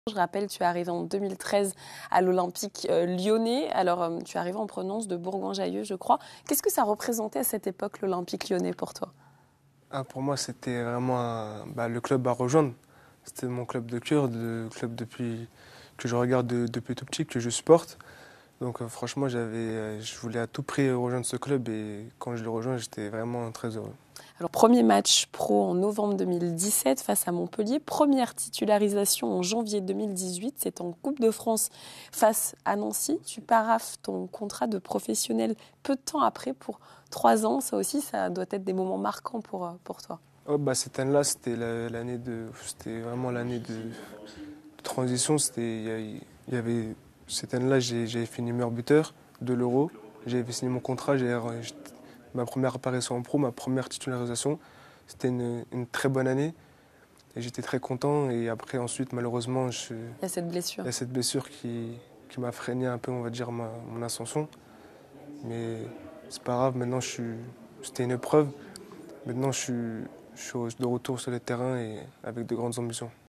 Je rappelle, tu es arrivé en 2013 à l'Olympique lyonnais. Alors, tu es arrivé en provenance de Bourgoin-Jallieu, je crois. Qu'est-ce que ça représentait à cette époque, l'Olympique lyonnais, pour toi? Pour moi, c'était vraiment le club à rejoindre. C'était mon club de cœur, le club que je regarde depuis tout petit, que je supporte. Donc franchement, je voulais à tout prix rejoindre ce club et quand je le rejoins, j'étais vraiment très heureux. Alors, premier match pro en novembre 2017 face à Montpellier. Première titularisation en janvier 2018. C'est en Coupe de France face à Nancy. Tu paraphes ton contrat de professionnel peu de temps après pour 3 ans. Ça aussi, ça doit être des moments marquants pour toi. Cette année-là, c'était vraiment l'année de transition. Il y avait, cette année-là, j'avais fini meilleur buteur de l'Euro. J'avais signé mon contrat, ma première apparition en pro, ma première titularisation. C'était une très bonne année. Et j'étais très content. Et après, ensuite, malheureusement, Il y a cette blessure. il y a cette blessure qui m'a freiné un peu, on va dire, mon ascension. Mais c'est pas grave, c'était une épreuve. Maintenant, je suis de retour sur le terrain et avec de grandes ambitions.